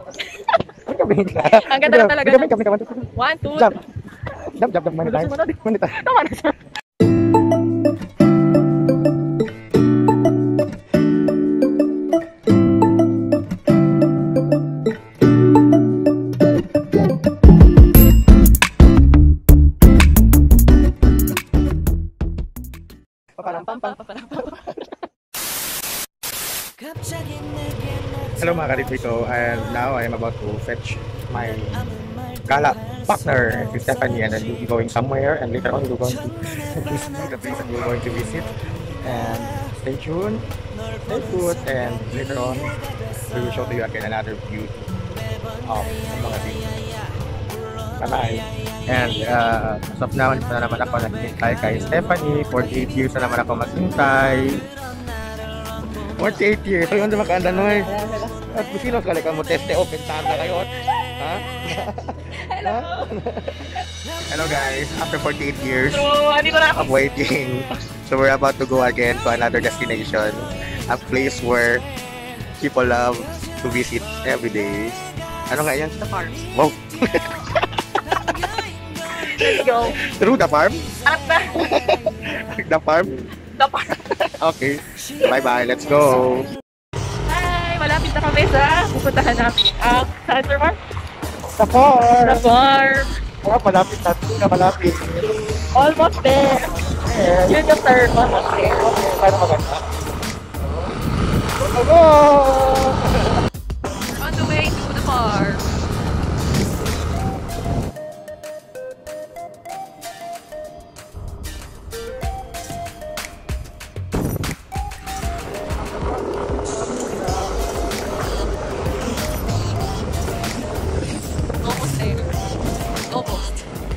Ang ganda na talaga. One, two, jump. Jump, many times. Many times. tama na sir. Hello mga karipito, and now I am about to fetch my gala partner, Stephanie, and then we'll be going somewhere, and later on we're going to visit the place that we're going to visit. And stay tuned, stay put, and later on we will show to you again another view of mga things. Bye-bye! And as of now, na naman ako naghihintay kay Stephanie. 48 years na naman ako maghintay. 48 years. So yun naman kaanda nun. At sino ka mo teste open tanda kayo? Ha? Hello. Hello guys. After 48 years of waiting, so we're about to go again to another destination. A place where people love to visit every day. Ano nga yan? The farm. Wow. Let's go. Through the farm? The farm? The farm. Okay. Bye-bye. Let's go. Hi! Malapit na kami sa pupuntahan namin ang Center Farm. The farm! The farm! Oh, malapit na. Malapit. Almost there. Yun yung third. Almost there. Okay, paano maganda? Go! On the way to the farm. Almost there. Almost.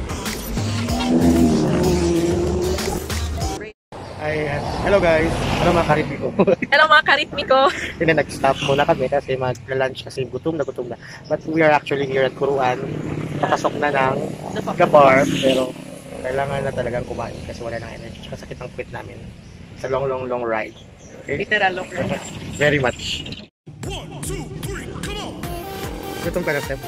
Ayan. Hello guys. Hello mga karipmi ko. Hello mga karitmi ko. Hindi nag-stop muna kami kasi mag-lunch kasi gutom na. But we are actually here at Kuruan. Papasok na ng the farm. Pero kailangan na talagang kumain kasi wala nang energy. Tsaka sakit ang puwit namin. Sa long ride. Okay? Literal long ride. Very much. 1, 2, 3, come on! Gutom ka na, Steph?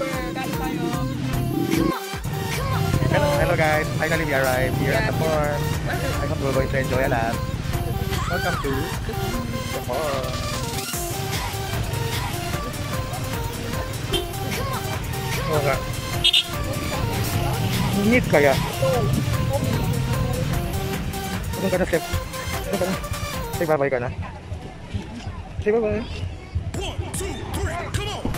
Hello guys, finally we arrived here at the farm. I hope we're going to enjoy a lot. Welcome to the farm. Oo nga. Init kaya. Gutom ka na, Steph? Gutom ka na? Say bye-bye ka na. Say bye-bye. 1, 2, 3, come on!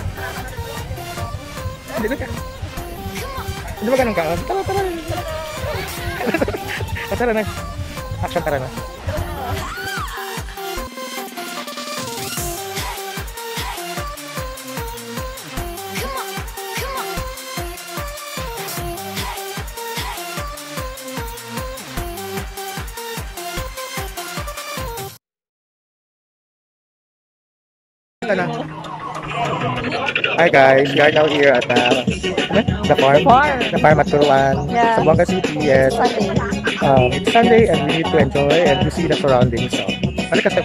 Hindi ka. Hindi ba ganun ka? Tara. Tara na. Action, tara na. Hi guys, we are now here at the farm. The farm at Turuan, Zamboanga City. Yes. It's Sunday and we need to enjoy and to see the surroundings. So, balik kasi.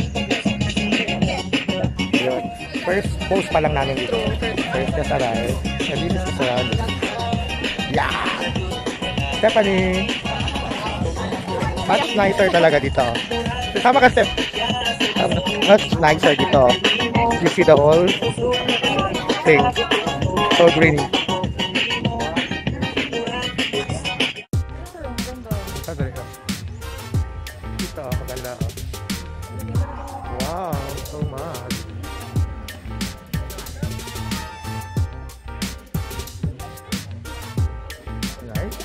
First post pa lang namin dito. First just arrived. And this is the surroundings. Yeah! Stephanie! Much nicer talaga dito. Sama ka, Steph. Much nicer dito. You see the whole thing. So greeny. Dito, maganda. Wow, so much. Nice.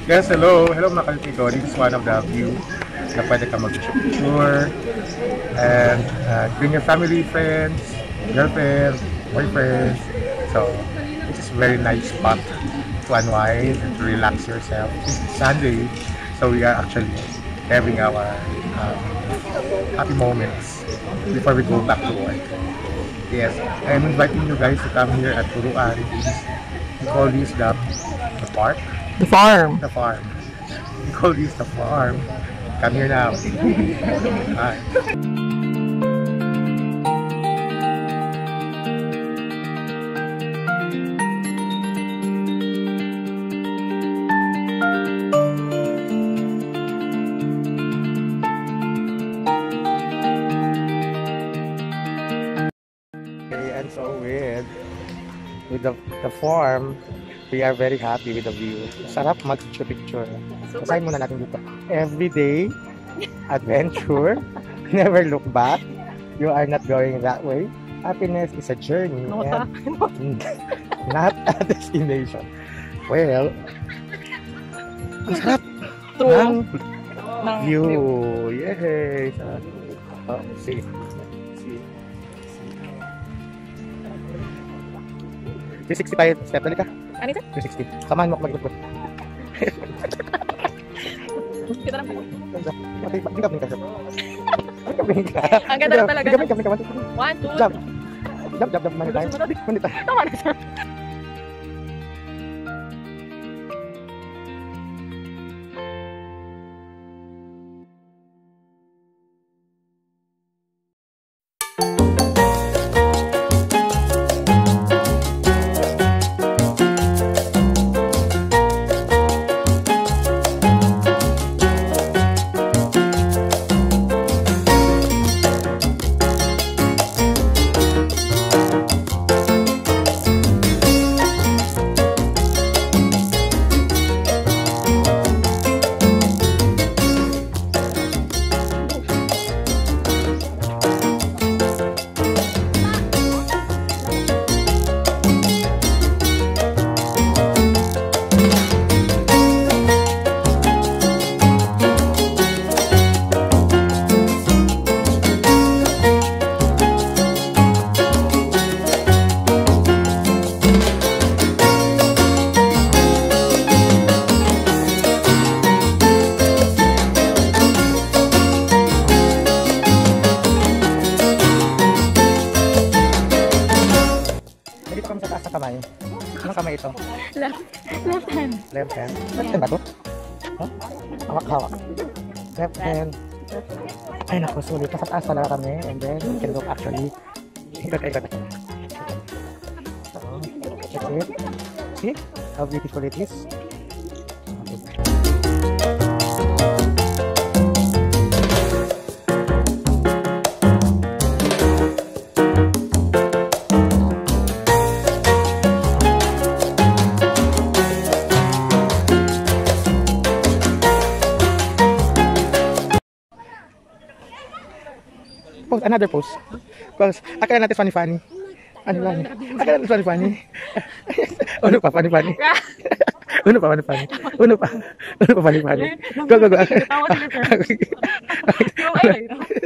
Yes, hello. Hello mga kalipiko. This is one of the view na pwede ka mag-tour and bring your family, friends, girlfriend, boyfriend. So, this is very nice spot to unwind and to relax yourself. It's Sunday, so we are actually having our happy moments before we go back to work. Yes, I'm inviting you guys to come here at Puruan. We call this the park. The farm. The farm. We call this the farm. Come here now. Hi. And so with the farm, we are very happy with the view. Sarap mag-picture. Basahin muna natin dito. Everyday adventure. Never look back. You are not going that way. Happiness is a journey and not a destination. Well, ang sarap ng view. Yay! Oh, see. 365 step. Dali ka. Ano ito? 360. Samahan mo ako mag-ikot. Kita lang. Bingkap. Ang ganda lang talaga. Bingkap. 1, 2, Jump. Jump. Mani tayo. Tama na, sir. kamay? Anong kamay ito? Left hand. Left hand? Left hand ba ito? Huh? Hawak-hawak. Left hand. Ay naku, sulit. Nasa taas pala kami. And then, you can look actually. Ikot. So, that's it. See how beautiful it is? Another post. Because akala natin funny. Ano lang? Akala natin funny. Uno pa funny. Uno pa funny. Go. Tawa sila, sir.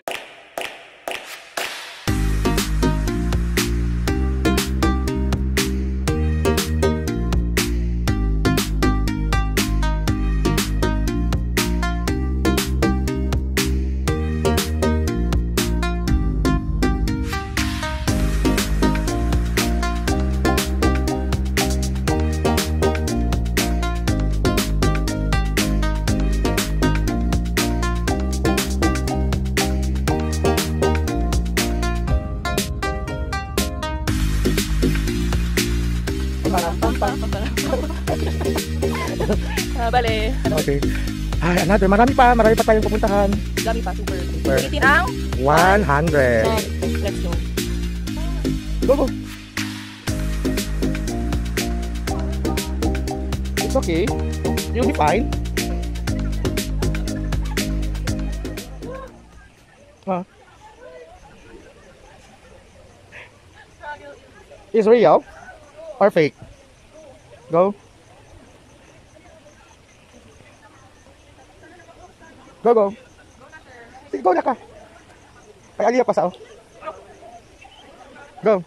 Bale. Okay. Ay, another. Marami pa tayong pupuntahan. Dami pa, super. Super. Ulitin ang 100. Let's go. Go. It's okay. You'll be fine. Is real or fake? Go. Go, go. Sige, go na ka. Ay, Aliyah pa sa Go.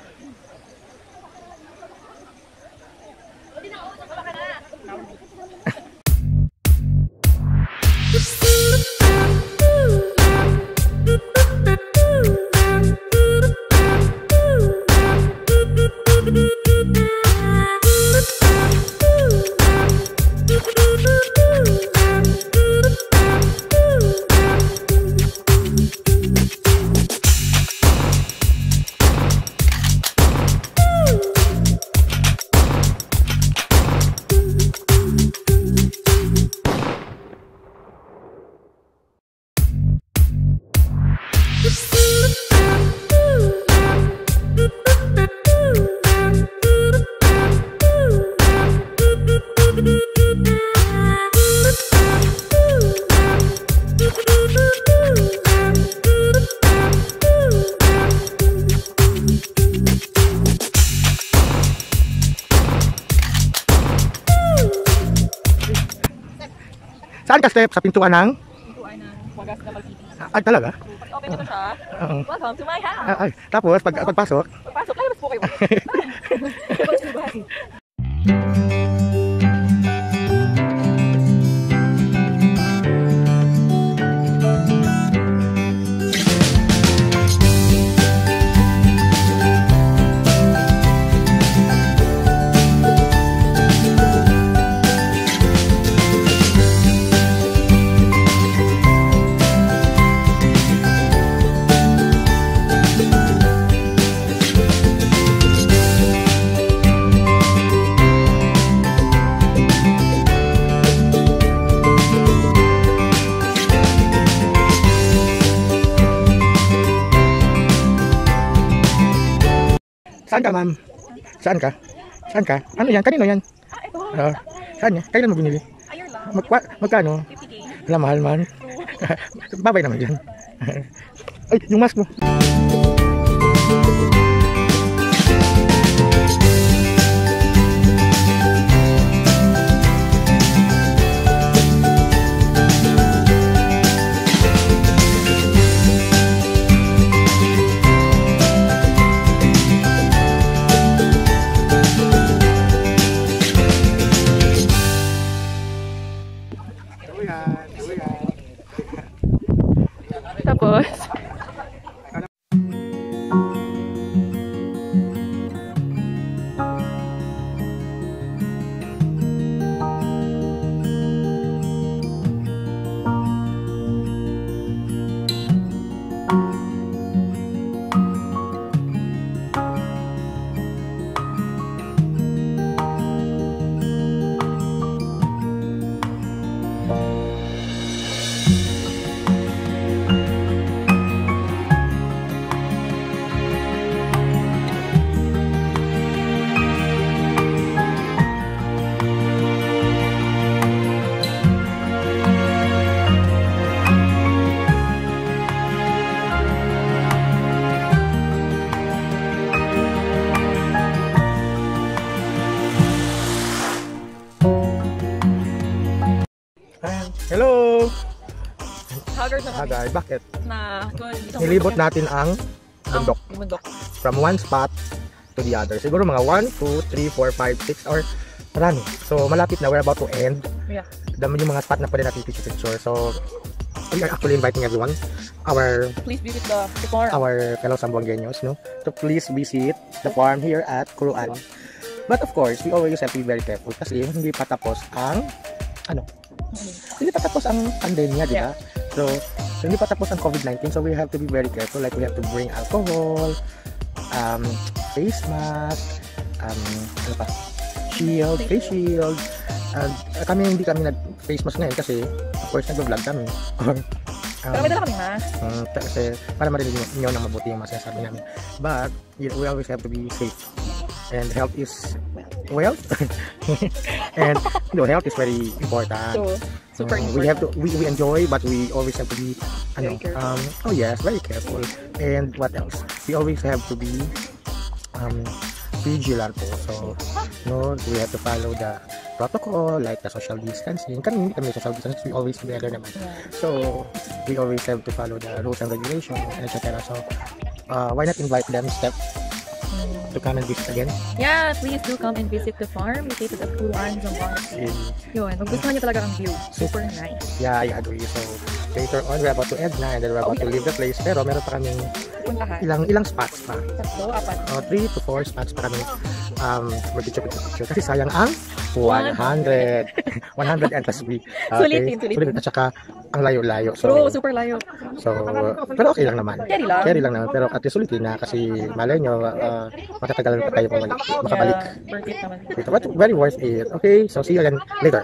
Saan ka, Step? Sa pintuan ng? Pintuan ng wagas na magtitiis. Ay, talaga? Pag open nyo siya, welcome to my house. Ay, tapos, pagpasok? Pagpasok, lalabas po kayo. Labas po ba? Saan ka, ma'am? Saan ka? Saan ka? Ano yan? Kanino yan? Ito. Saan yan? Kailan mo binili? Ayun lang. Magkano? 50K. Wala, mahal man. Babay naman yan. Ay, yung mask mo. Tapos, Hello! haggard na kami Agay, bakit? na Nilibot natin ang bundok. bundok. From one spot to the other. Siguro mga 1, 2, 3, 4, 5, 6 or marami. So malapit na, we're about to end. Yeah. Dami yung mga spot na pwede natin picture. So we are actually inviting everyone, Please visit the farm. our fellow Sambuangueños, no, to please visit the farm here at Curuan. But of course, we always have to be very careful kasi hindi pa tapos ang hindi pa tapos ang pandemya, di ba? So hindi pa tapos ang COVID-19, so we have to be very careful. Like we have to bring alcohol, face mask, ano pa? Face shield. Hindi kami nag-face mask ngayon kasi of course nag-vlog kami. Pero may dala kami mask. Kasi para marinig nyo na mabuti yung mga sinasabi namin. But we always have to be safe. And health is wealth. And health is very important. So, super important. We have to we enjoy, but we always have to be Very careful. oh yes, very careful. And what else? We always have to be vigilant also. So we have to follow the protocol, like the social distancing. Kan hindi kami social distancing, we always together naman. So, we always have to follow the rules and regulations, etc. So, why not invite them, Steph, to come and visit again? Yeah, please do come and visit the farm located at Puluan, Zamboanga. Yun, magustuhan niyo talaga ang view. Super nice. Yeah, I agree. So, later on, we're about to end na and then we're about to leave the place. Pero meron pa kaming Puntahan. ilang spots pa. Tatlo, apat. 3 to 4 spots pa kami mag-picture. Kasi sayang ang 100. 100 and plus B. Sulitin. At saka ang layo-layo. True, super layo. So, pero okay lang naman. Carry lang. Naman. Pero at least sulitin na kasi malay nyo, matatagalan pa tayo makabalik. Yeah, worth it naman. But very worth it. Okay, so see you again later.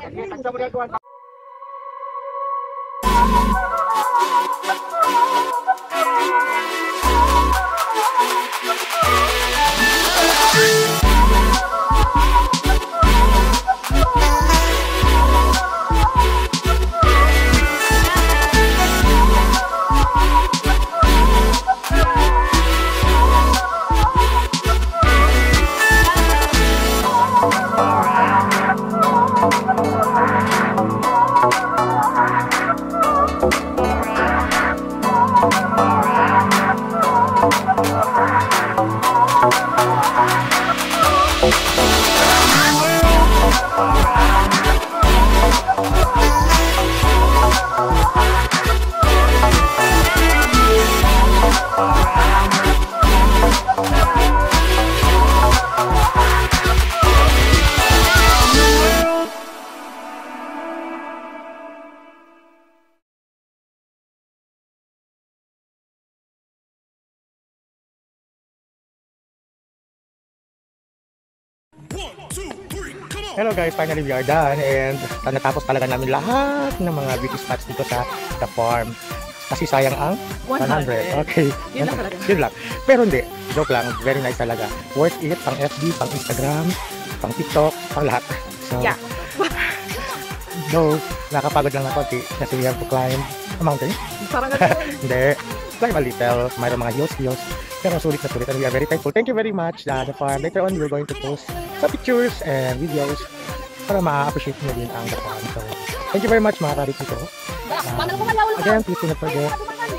Hello guys, finally we are done and natapos talaga namin lahat ng mga beauty spots dito sa The Farm. Kasi sayang ang 100. Okay. Yun lang talaga. Yun lang. Pero hindi, joke lang. Very nice talaga. Worth it, pang FB, pang Instagram, pang TikTok, pang lahat. So, Yeah. though, nakapagod lang na konti kasi we have to climb a mountain. Parang ganun. Hindi. Climb a little. Mayroon mga hills. Pero sulit na sulit and we are very thankful. Thank you very much, The Farm. Later on, we're going to post some pictures and videos para ma-appreciate nyo din ang The Farm. So, thank you very much mga karit dito. Again, please do not forget.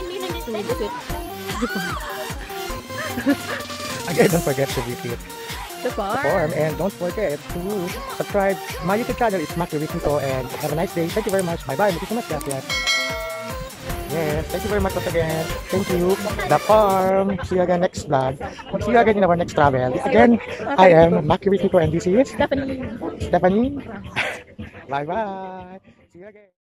Again, don't forget to visit The The Farm. And don't forget to subscribe. My YouTube channel is Maki Ricinto and have a nice day. Thank you very much. Bye-bye. Thank you so much, gracias. Yes, thank you very much once again. Thank you, The Farm. See you again next vlog. See you again in our next travel. Again, I am Maki Ricinto and this is Stephanie. Stephanie. Bye-bye. See you again.